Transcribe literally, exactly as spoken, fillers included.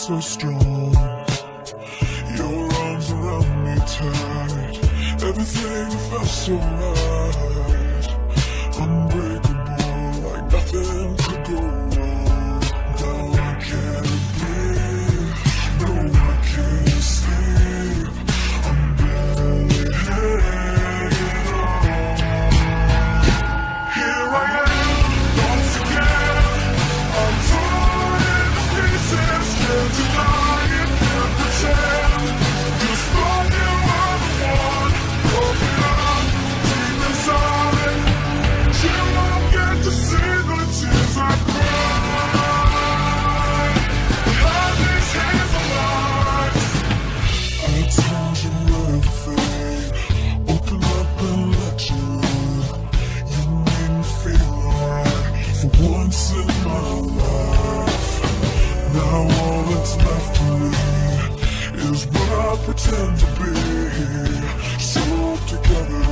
so strong. Your arms around me tight. Everything felt so right. Unbreakable, like nothing could go wrong. Now I can't breathe. No, I can't sleep. I'm barely hanging on. Here I am, once again. I'm torn into pieces, scared to die and can't pretend. Just thought you were the one, broken up deep inside. You won't get to see the tears I cry. Behind these hands of mine, I told you everything. Open up and let you in. You made me feel alright for once in my life. Now all that's left of me is what I pretend to be. So together